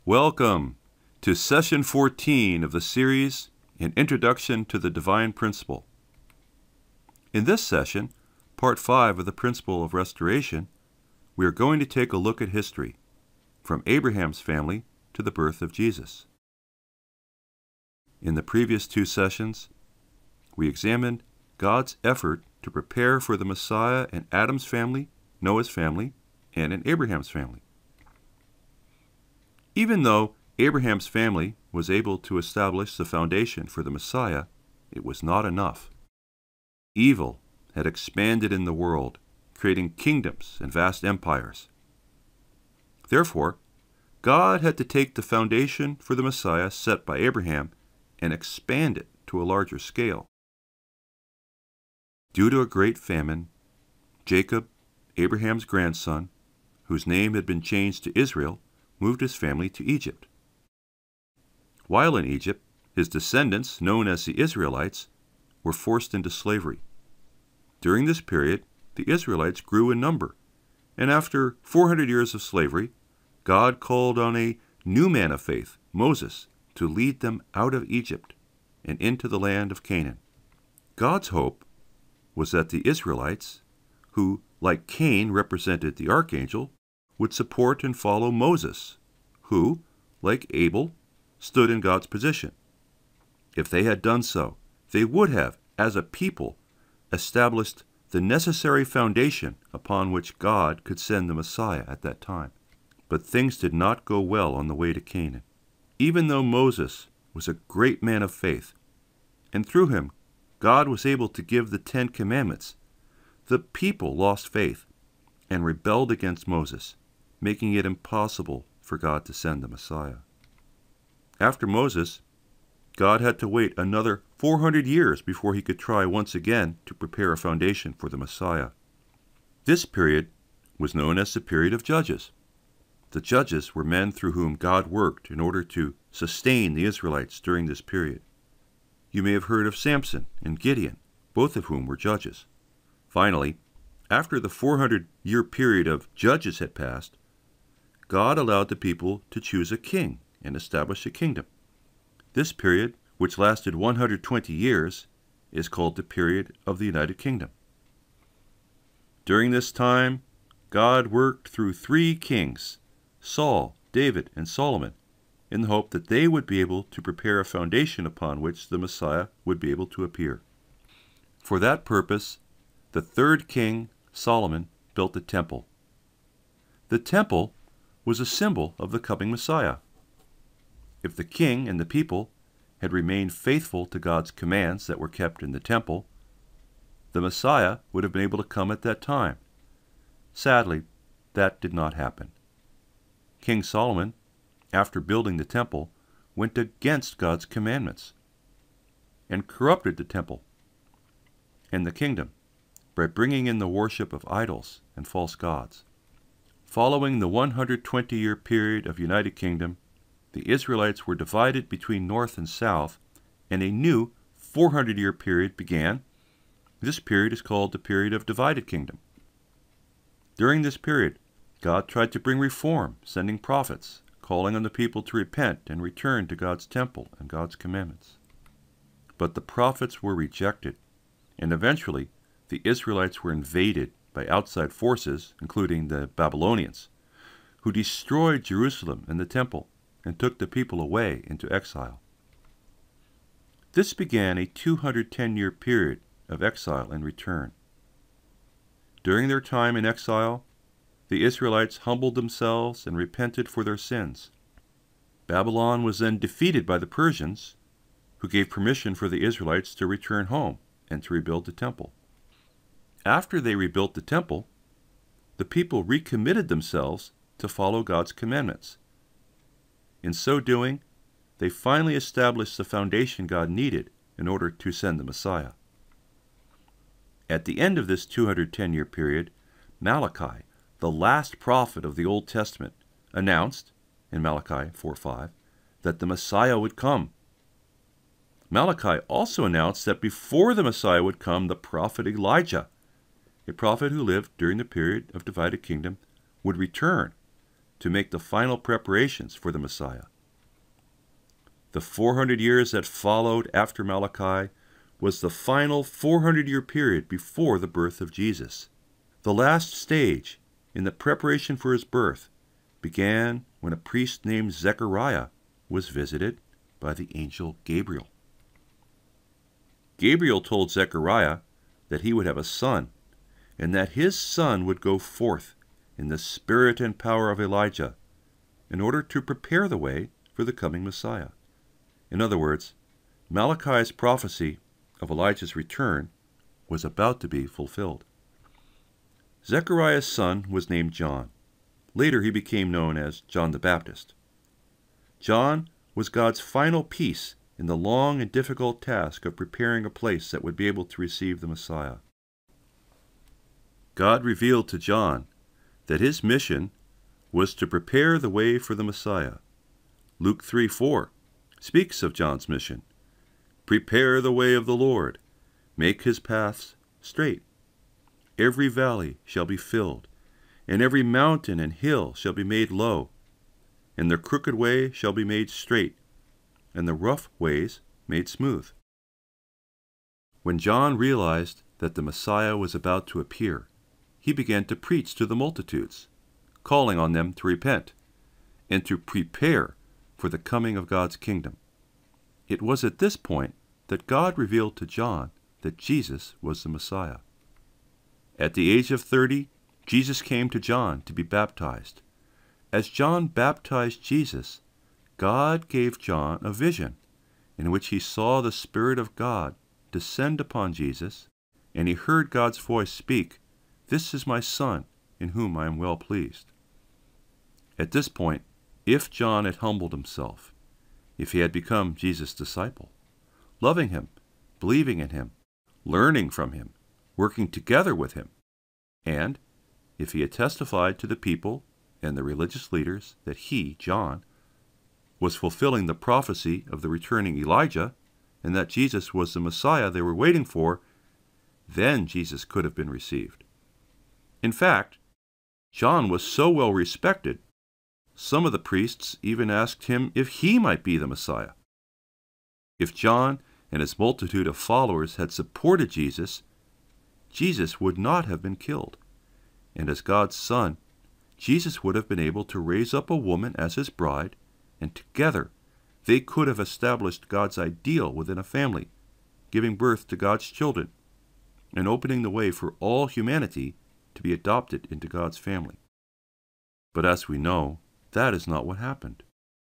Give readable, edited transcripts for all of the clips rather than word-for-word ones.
Welcome to Session 14 of the series, An Introduction to the Divine Principle. In this session, Part 5 of the Principle of Restoration, we are going to take a look at history, from Abraham's family to the birth of Jesus. In the previous two sessions, we examined God's effort to prepare for the Messiah in Adam's family, Noah's family, and in Abraham's family. Even though Abraham's family was able to establish the foundation for the Messiah, it was not enough. Evil had expanded in the world, creating kingdoms and vast empires. Therefore, God had to take the foundation for the Messiah set by Abraham and expand it to a larger scale. Due to a great famine, Jacob, Abraham's grandson, whose name had been changed to Israel, moved his family to Egypt. While in Egypt, his descendants, known as the Israelites, were forced into slavery. During this period, the Israelites grew in number, and after 400 years of slavery, God called on a new man of faith, Moses, to lead them out of Egypt and into the land of Canaan. God's hope was that the Israelites, who, like Cain, represented the archangel, would support and follow Moses, who, like Abel, stood in God's position. If they had done so, they would have, as a people, established the necessary foundation upon which God could send the Messiah at that time. But things did not go well on the way to Canaan. Even though Moses was a great man of faith, and through him God was able to give the 10 Commandments, the people lost faith and rebelled against Moses, making it impossible for God to send the Messiah. After Moses, God had to wait another 400 years before he could try once again to prepare a foundation for the Messiah. This period was known as the period of Judges. The judges were men through whom God worked in order to sustain the Israelites during this period. You may have heard of Samson and Gideon, both of whom were judges. Finally, after the 400-year period of judges had passed, God allowed the people to choose a king and establish a kingdom. This period, which lasted 120 years, is called the period of the United Kingdom. During this time, God worked through 3 kings, Saul, David, and Solomon, in the hope that they would be able to prepare a foundation upon which the Messiah would be able to appear. For that purpose, the 3rd king, Solomon, built the temple. The temple was a symbol of the coming Messiah. If the king and the people had remained faithful to God's commands that were kept in the temple, the Messiah would have been able to come at that time. Sadly, that did not happen. King Solomon, after building the temple, went against God's commandments and corrupted the temple and the kingdom by bringing in the worship of idols and false gods. Following the 120-year period of United Kingdom, the Israelites were divided between north and south, and a new 400-year period began. This period is called the period of divided kingdom. During this period, God tried to bring reform, sending prophets, calling on the people to repent and return to God's temple and God's commandments. But the prophets were rejected, and eventually the Israelites were invaded by outside forces, including the Babylonians, who destroyed Jerusalem and the temple and took the people away into exile. This began a 210-year period of exile and return. During their time in exile, the Israelites humbled themselves and repented for their sins. Babylon was then defeated by the Persians, who gave permission for the Israelites to return home and to rebuild the temple. After they rebuilt the temple, the people recommitted themselves to follow God's commandments. In so doing, they finally established the foundation God needed in order to send the Messiah. At the end of this 210-year period, Malachi, the last prophet of the Old Testament, announced, in Malachi 4:5, that the Messiah would come. Malachi also announced that before the Messiah would come, the prophet Elijah, a prophet who lived during the period of divided kingdom, would return to make the final preparations for the Messiah. The 400 years that followed after Malachi was the final 400-year period before the birth of Jesus. The last stage in the preparation for his birth began when a priest named Zechariah was visited by the angel Gabriel. Gabriel told Zechariah that he would have a son, and that his son would go forth in the spirit and power of Elijah in order to prepare the way for the coming Messiah. In other words, Malachi's prophecy of Elijah's return was about to be fulfilled. Zechariah's son was named John. Later he became known as John the Baptist. John was God's final piece in the long and difficult task of preparing a place that would be able to receive the Messiah. God revealed to John that his mission was to prepare the way for the Messiah. Luke 3:4 speaks of John's mission. Prepare the way of the Lord, make his paths straight. Every valley shall be filled, and every mountain and hill shall be made low, and the crooked way shall be made straight, and the rough ways made smooth. When John realized that the Messiah was about to appear, he began to preach to the multitudes, calling on them to repent and to prepare for the coming of God's kingdom. It was at this point that God revealed to John that Jesus was the Messiah. At the age of 30, Jesus came to John to be baptized. As John baptized Jesus, God gave John a vision in which he saw the Spirit of God descend upon Jesus, and he heard God's voice speak, "This is my Son, in whom I am well pleased." At this point, if John had humbled himself, if he had become Jesus' disciple, loving him, believing in him, learning from him, working together with him, and if he had testified to the people and the religious leaders that he, John, was fulfilling the prophecy of the returning Elijah and that Jesus was the Messiah they were waiting for, then Jesus could have been received. In fact, John was so well respected, some of the priests even asked him if he might be the Messiah. If John and his multitude of followers had supported Jesus, Jesus would not have been killed, and as God's Son, Jesus would have been able to raise up a woman as his bride, and together they could have established God's ideal within a family, giving birth to God's children, and opening the way for all humanity to be adopted into God's family. But as we know, that is not what happened.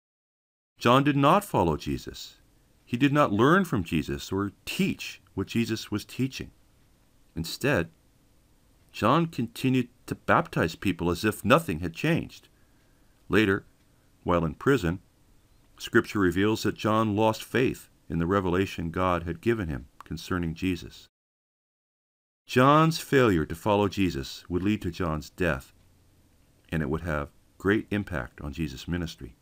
John did not follow Jesus. He did not learn from Jesus or teach what Jesus was teaching. Instead, John continued to baptize people as if nothing had changed. Later, while in prison, Scripture reveals that John lost faith in the revelation God had given him concerning Jesus. John's failure to follow Jesus would lead to John's death, and it would have great impact on Jesus' ministry.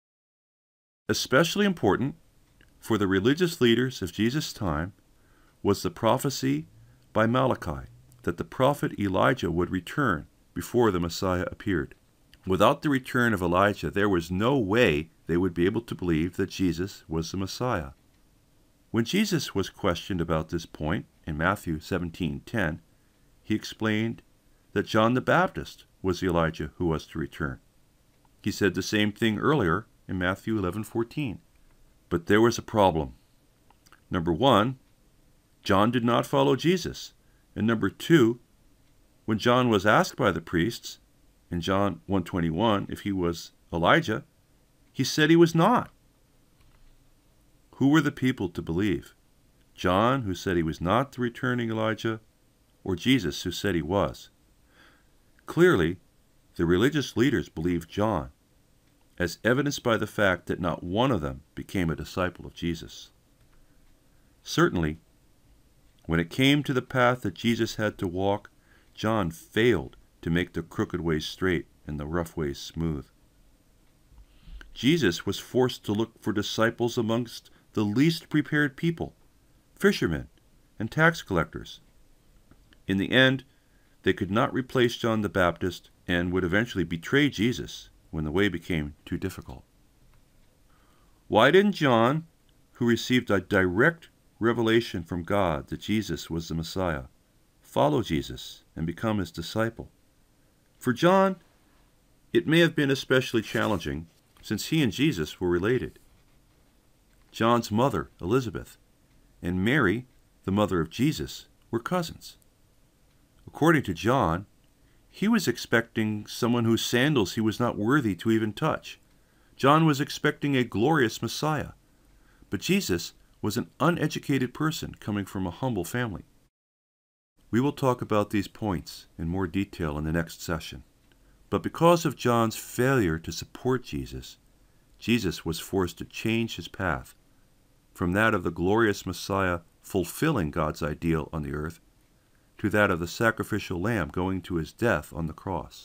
Especially important for the religious leaders of Jesus' time was the prophecy by Malachi that the prophet Elijah would return before the Messiah appeared. Without the return of Elijah, there was no way they would be able to believe that Jesus was the Messiah. When Jesus was questioned about this point in Matthew 17:10, he explained that John the Baptist was the Elijah who was to return. He said the same thing earlier in Matthew 11:14. But there was a problem. Number one, John did not follow Jesus. And number two, when John was asked by the priests in John 1:21 if he was Elijah, he said he was not. Who were the people to believe? John, who said he was not the returning Elijah, or Jesus, who said he was? Clearly, the religious leaders believed John, as evidenced by the fact that not one of them became a disciple of Jesus. Certainly, when it came to the path that Jesus had to walk, John failed to make the crooked ways straight and the rough ways smooth. Jesus was forced to look for disciples amongst the least prepared people, fishermen and tax collectors. In the end, they could not replace John the Baptist and would eventually betray Jesus when the way became too difficult. Why didn't John, who received a direct revelation from God that Jesus was the Messiah, follow Jesus and become his disciple? For John, it may have been especially challenging since he and Jesus were related. John's mother, Elizabeth, and Mary, the mother of Jesus, were cousins. According to John, he was expecting someone whose sandals he was not worthy to even touch. John was expecting a glorious Messiah, but Jesus was an uneducated person coming from a humble family. We will talk about these points in more detail in the next session. But because of John's failure to support Jesus, Jesus was forced to change his path from that of the glorious Messiah fulfilling God's ideal on the earth to that of the sacrificial lamb going to his death on the cross.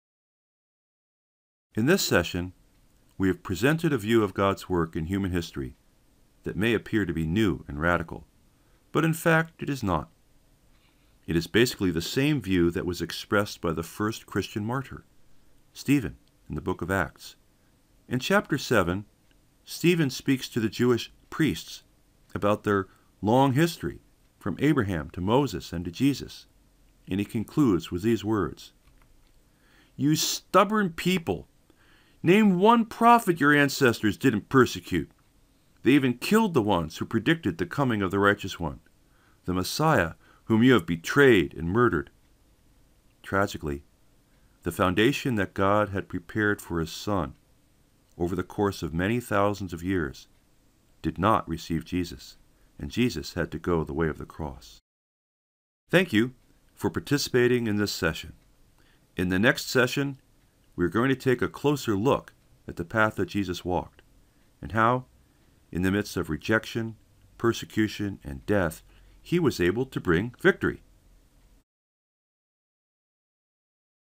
In this session, we have presented a view of God's work in human history that may appear to be new and radical, but in fact it is not. It is basically the same view that was expressed by the first Christian martyr, Stephen, in the book of Acts. In chapter 7, Stephen speaks to the Jewish priests about their long history from Abraham to Moses and to Jesus, and he concludes with these words, "You stubborn people, name one prophet your ancestors didn't persecute. They even killed the ones who predicted the coming of the righteous one, the Messiah whom you have betrayed and murdered." Tragically, the foundation that God had prepared for his Son over the course of many thousands of years did not receive Jesus, and Jesus had to go the way of the cross. Thank you for participating in this session. In the next session, we are going to take a closer look at the path that Jesus walked and how, in the midst of rejection, persecution, and death, he was able to bring victory.